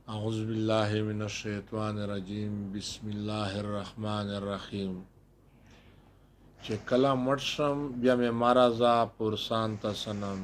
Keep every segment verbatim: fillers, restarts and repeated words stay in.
اعوذ باللہ من الشیطان الرجیم بسم اللہ الرحمن الرحیم چې کله مړ شم بیا مې مارازا پرسان ته سنم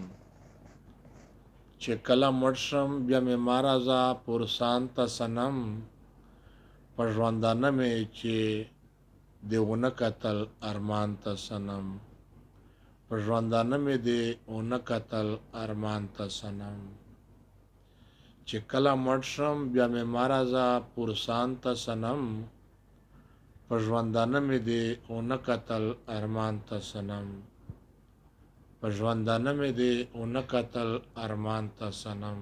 چې کله مړ شم بیا مې مارازا پرسان ته سنم په ژوندانه مې چې دې ونه کتل ارمان ته سنم په ژوندانه مې دې ونه کتل ارمان ته سنم چې کله مړ شم بیا مې مارازا پرسان ته سنم په ژوندانه مې دې ونه کتل ارمان ته سنم په ژوندانه مې دې ونه کتل ارمان ته سنم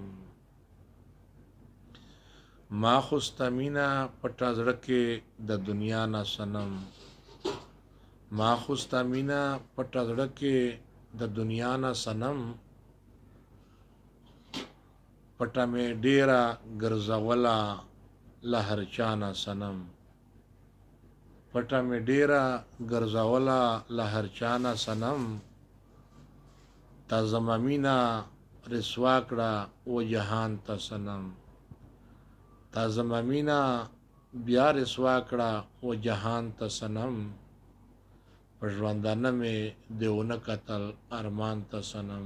ما خو ستا مینه پټه زړه کې د دنیا نه سنم ما خو ستا مینه پټه زړه کې د دنیا نه سنم پټه مې ډیرا ګرځوله له هر چا نه سنم پټه مې ډیرا ګرځوله له هر چا نه سنم تا زما مینه رسوا کړه و جهان ته سنم تا زما مینه بیا رسوا کړه و جهان ته سنم په ژوندانه مې دې ونه کتل ارمان ته سنم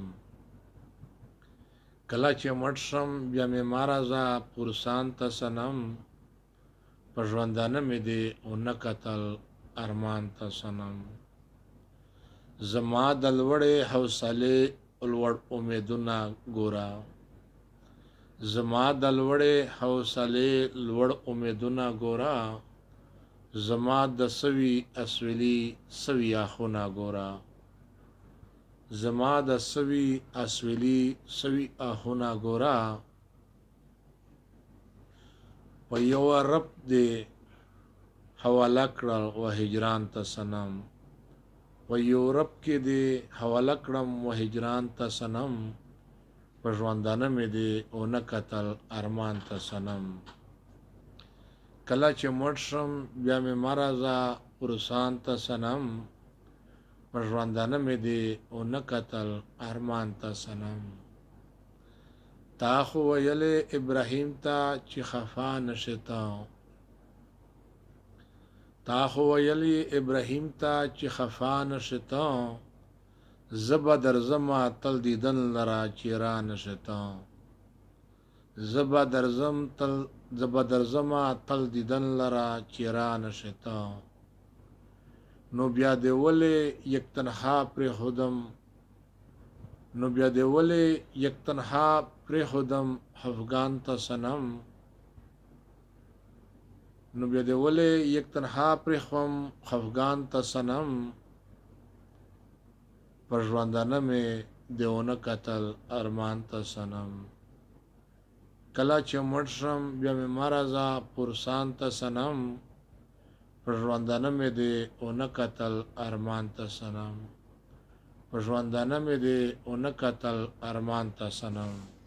کله چې مړ شم بیا مې مارازا پرسان ته سنم په ژوندانه مې دې ونه کتل ارمان ته سنم زما د لوړې حوصلې لوړ امیدونه ګوره زما د لوړې حوصلې لوړ امیدونه ګوره زما د سوي اسویلي سوي آخونه ګوره زما د سوي اسویلي سوي آخونه ګوره په یو رب دې حواله کړل و هجران ته سنم په یو رب کې دې حواله کړم و هجران ته سنم په ژوندانه مې دې ونه کتل ارمان ته سنم کله چې مړ شم بیا مې مارازا پرسان ته سنم په ژوندانه مې دې ونه کتل ارمان ته سنم تا خو ویلې ابراهیم ته چې خفا نشې ته تا خو ویلې ابراهیم ته چې خفا نشې ته زه به درځمه تل دیدن لره چې را نشې ته زه به درځم تل زه به درځمه تل دیدن لره چې را نشې ته نو بیا دې ولې یک تنها پرېښودم نو بیا دې ولې یک تنها پرېښودم افغان ته سنم نو بیا دې ولې یک تنها پرېښوم افغان ته سنم پر ژوندانه مې دې ونه کتل ارمان ته سنم کله چې مړ شم بیا مې مارازا پرسان ته سنم پر ژوندانه مې دې ونه کتل ارمان ته سنم په ژوندانه مې دې ونه کتل ارمان ته سنم